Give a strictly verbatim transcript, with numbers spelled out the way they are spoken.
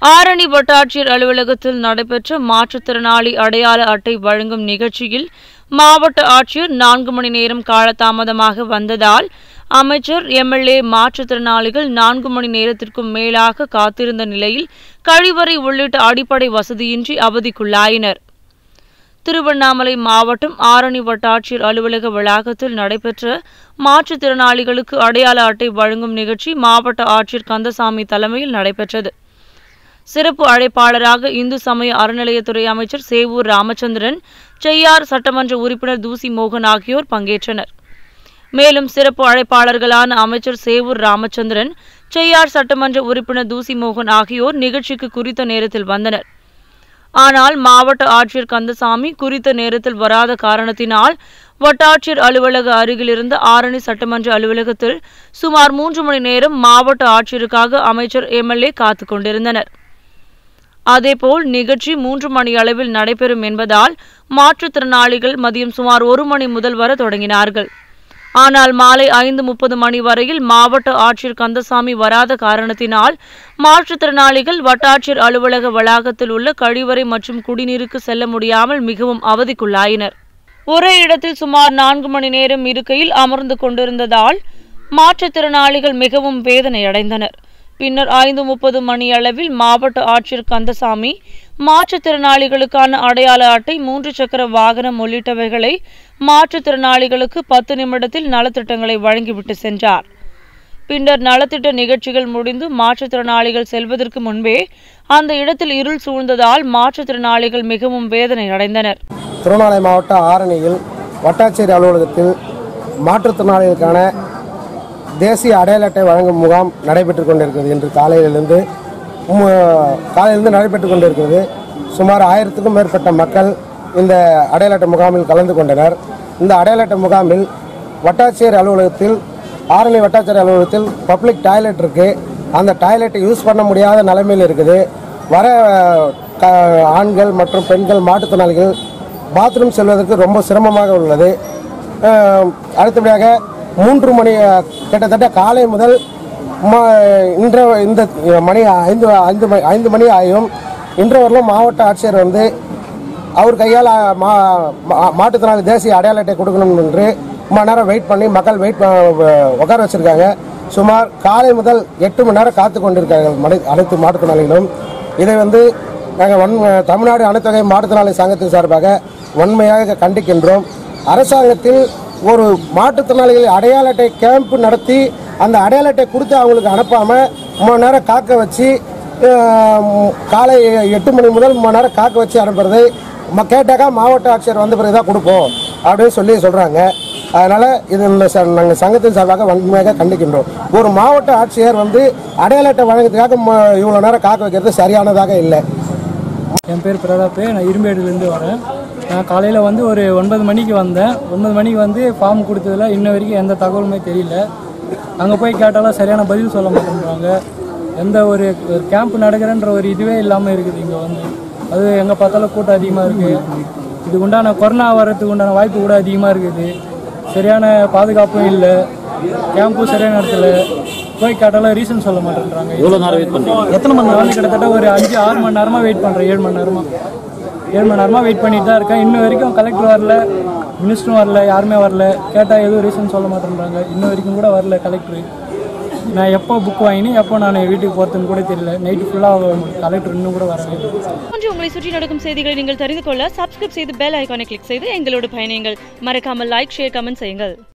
ஆரணி வட்டாட்சியர் அலுவலகத்தில் நடைபெற்ற மாற்றுத்திறனாளி அடையாள அட்டை வழங்கும் நிகழ்ச்சியில் மாவட்ட ஆட்சியர் நான்கு மணி நேரம் காலதாமதமாக வந்ததால் அமைச்சர், எம்எல்ஏ மாற்றுத்திறனாளிகள் நான்கு மணி நேரத்திற்கும் மேலாக காத்திருந்த நிலையில் கழிவறை உள்ளிட்ட அடிப்படை வசதியின்றி அவதிக்குள்ளாயினர். திருவண்ணாமலை மாவட்டம் ஆரணி வட்டாட்சியர் அலுவலக வளாகத்தில் நடைபெற்ற மாற்றுத்திறனாளிகளுக்கு அடையாள அட்டை வழங்கும் நிகழ்ச்சி மாவட்ட ஆட்சியர் கந்தசாமி தலைமையில் நடைபெற்றது. சிறப்பு அழைப்பாளராக இந்து சமய அறநிலையத்துறை அமைச்சர் சேவூர் ராமச்சந்திரன், செய்யார் சட்டமன்ற உறுப்பினர் தூசி மோகன் ஆகியோர் பங்கேற்றனர். மேலும் சிறப்பு அழைப்பாளர்களான அமைச்சர் சேவூர் ராமச்சந்திரன், செய்யார் சட்டமன்ற உறுப்பினர் தூசி மோகன் ஆகியோர் நிகழ்ச்சிக்கு குறித்த நேரத்தில் வந்தனர். ஆனால் மாவட்ட ஆட்சியர் கந்தசாமி குறித்த நேரத்தில் வராத காரணத்தினால் வட்டாட்சியர் அலுவலக அருகிலிருந்த ஆரணி சட்டமன்ற அலுவலகத்தில் சுமார் மூன்று மணி நேரம் மாவட்ட ஆட்சியருக்காக அமைச்சர், எம்எல்ஏ காத்துக் கொண்டிருந்தனர். அதேபோல் நிகழ்ச்சி மூன்று மணி அளவில் நடைபெறும் என்பதால் மாற்றுத்திறனாளிகள் மதியம் சுமார் ஒரு மணி முதல் வர தொடங்கினார்கள். ஆனால் மாலை ஐந்து முப்பது மணி வரையில் மாவட்ட ஆட்சியர் கந்தசாமி வராத காரணத்தினால் மாற்றுத்திறனாளிகள் வட்டாட்சியர் அலுவலக வளாகத்தில் உள்ள கழிவறை மற்றும் குடிநீருக்கு செல்ல முடியாமல் மிகவும் அவதிக்குள்ளாயினர். ஒரே இடத்தில் சுமார் நான்கு மணி நேரம் இருக்கையில் அமர்ந்து கொண்டிருந்ததால் மாற்றுத்திறனாளிகள் மிகவும் வேதனையடைந்தனர். பின்னர் ஐந்து முப்பது மணி அளவில் மாவட்ட ஆட்சியர் கந்தசாமி மாற்றுத்திறனாளிகளுக்கான அடையாள அட்டை, மூன்று சக்கர வாகனம் உள்ளிட்டவைகளை மாற்றுத்திறனாளிகளுக்கு பத்து நிமிடத்தில் நலத்திட்டங்களை வழங்கிவிட்டு சென்றார். பின்னர் நலத்திட்ட நிகழ்ச்சிகள் முடிந்து மாற்றுத்திறனாளிகள் செல்வதற்கு முன்பே அந்த இடத்தில் இருள் சூழ்ந்ததால் மாற்றுத்திறனாளிகள் மிகவும் வேதனை அடைந்தனர். திருவண்ணாமலை மாவட்ட ஆரணியில் வட்டாட்சியர் அலுவலகத்தில் மாற்றுத்திறனாளிகளுக்கான தேசிய அடையாள அட்டை வழங்கும் முகாம் நடைபெற்றுக் கொண்டிருக்கிறது. இன்று காலையிலிருந்து காலையிலிருந்து நடைபெற்றுக் கொண்டிருக்கிறது. சுமார் ஆயிரத்துக்கும் மேற்பட்ட மக்கள் இந்த அடையாள அட்டை முகாமில் கலந்து கொண்டனர். இந்த அடையாள அட்டை முகாமில் வட்டாட்சியர் அலுவலகத்தில் ஆரணி வட்டாட்சியர் அலுவலகத்தில் பப்ளிக் டாய்லெட் இருக்குது. அந்த டாய்லெட்டை யூஸ் பண்ண முடியாத நிலைமையில் இருக்குது. வர ஆண்கள் மற்றும் பெண்கள் மாற்றுத்திறனாளிகள் பாத்ரூம் செல்வதற்கு ரொம்ப சிரமமாக உள்ளது. அடுத்தபடியாக மூன்று மணி கிட்டத்தட்ட காலை முதல் இன்ற இந்த மணி ஐந்து ஐந்து மணி ஐந்து மணி ஆகியும் இன்று வரலும் மாவட்ட ஆட்சியர் வந்து அவர் கையால் மா மாற்றுத்திறனாளி தேசிய அடையாள அட்டை கொடுக்கணும் என்று ரொம்ப நேரம் வெயிட் பண்ணி மக்கள் வெயிட் உட்கார வச்சுருக்காங்க. சுமார் காலை முதல் எட்டு மணி நேரம் காத்து கொண்டிருக்காங்க மனை அனைத்து மாற்றுத்திறனாளிகளும். இதை வந்து நாங்கள் வன் தமிழ்நாடு அனைத்து வகை மாற்றுத்திறனாளி சங்கத்தின் சார்பாக வன்மையாக கண்டிக்கின்றோம். அரசாங்கத்தில் ஒரு மாற்றுத்திறனாளிகள் அடையாள அட்டை கேம்ப் நடத்தி அந்த அடையாள அட்டை கொடுத்து அவங்களுக்கு அனுப்பாமல் மூணு நேரம் காக்க வச்சு காலை எட்டு மணி முதல் மூணு நேரம் காக்க வச்சு அனுப்புறது கேட்டாக்கா மாவட்ட ஆட்சியர் வந்த பிறகு தான் கொடுப்போம் அப்படின்னு சொல்லி சொல்கிறாங்க. அதனால் இது நாங்கள் சங்கத்தின் சார்பாக வன்மையாக கண்டிக்கின்றோம். ஒரு மாவட்ட ஆட்சியர் வந்து அடையாள அட்டை வழங்குறதுக்காக இவ்வளோ நேரம் காக்க வைக்கிறது சரியானதாக இல்லை. என் பேர் பிரதாப், நான் இரும்பேடுலேருந்து வரேன். நான் காலையில் வந்து ஒரு ஒன்பது மணிக்கு வந்தேன். ஒன்பது மணிக்கு வந்து ஃபார்ம் கொடுத்ததில் இன்ன வரைக்கும் எந்த தகவலுமே தெரியல. அங்கே போய் கேட்டாலும் சரியான பதில் சொல்ல மாட்டேங்கிறாங்க. எந்த ஒரு கேம்ப் நடக்கிறன்ற ஒரு இதுவே இல்லாமல் இருக்குது. இங்கே வந்து அது எங்கே பார்த்தாலும் கூட்டம் அதிகமாக இருக்குது. இதுக்கு உண்டான கொரோனா வர்றதுக்கு உண்டான வாய்ப்பு கூட அதிகமாக இருக்குது. சரியான பாதுகாப்பும் இல்லை, கேம்பும் சரியான இடத்துல போய் கேட்டாலும் ரீசன் சொல்ல மாட்டேன்றாங்க. எவ்வளோ நேரம் வெயிட் பண்ணுறீங்க? எத்தனை மணி நேரம்? கிட்டத்தட்ட ஒரு அஞ்சு ஆறு மணி நேரமாக வெயிட் பண்ணுறேன். ஏழு மணி நேரமாக ஏழு மணி நேரமாக வெயிட் பண்ணிட்டு தான் இருக்கேன். இன்ன வரைக்கும் கலெக்டர் வரல, மினிஸ்டரும் வரல, யாருமே வரல. கேட்டால் எதுவும் ரீசன் சொல்ல மாட்டேன்றாங்க. இன்ன வரைக்கும் கூட வரல கலெக்டர். நான் எப்போ புக் வாங்கினேன், எப்போ நான் வீட்டுக்கு போகிறதுன்னு கூட தெரியல. நைட்டு ஃபுல்லாக கலெக்டர் இன்னும் கூட வரவே. உங்களை சுற்றி நடக்கும் செய்திகளை நீங்கள் தெரிந்து கொள்ள சப்ஸ்கிரைப் செய்து பெல் ஐகானை கிளிக் செய்து எங்களோடு பயணியுங்கள். மறக்காமல் லைக், ஷேர், கமெண்ட் செய்யுங்கள்.